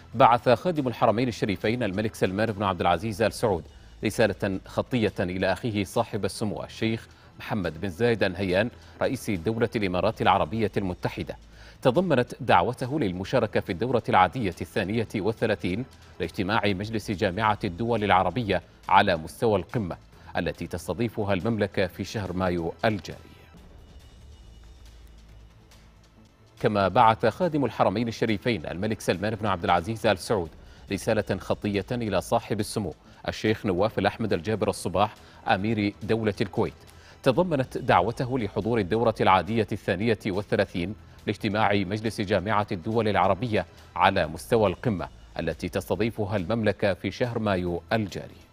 بعث خادم الحرمين الشريفين الملك سلمان بن عبد العزيز آل سعود رسالة خطية إلى أخيه صاحب السمو الشيخ محمد بن زايد آل نهيان رئيس دولة الإمارات العربية المتحدة، تضمنت دعوته للمشاركة في الدورة العادية 32 لاجتماع مجلس جامعة الدول العربية على مستوى القمة التي تستضيفها المملكة في شهر مايو الجاري. كما بعث خادم الحرمين الشريفين الملك سلمان بن عبد العزيز آل سعود رسالة خطية إلى صاحب السمو الشيخ نواف الأحمد الجابر الصباح أمير دولة الكويت، تضمنت دعوته لحضور الدورة العادية 32 لاجتماع مجلس جامعة الدول العربية على مستوى القمة التي تستضيفها المملكة في شهر مايو الجاري.